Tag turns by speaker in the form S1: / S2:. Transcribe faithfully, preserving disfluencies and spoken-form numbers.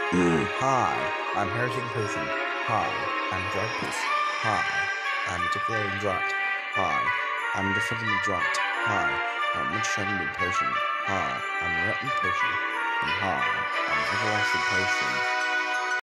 S1: Hi, I'm Heretic Potion. Hi, I'm Dragpus. Hi, I'm Declaring Drought. Hi, I'm Definitive Drought. Hi, I'm Enchanted Potion. Hi, I'm Rotten Potion. And hi, I'm Everlasting Potion.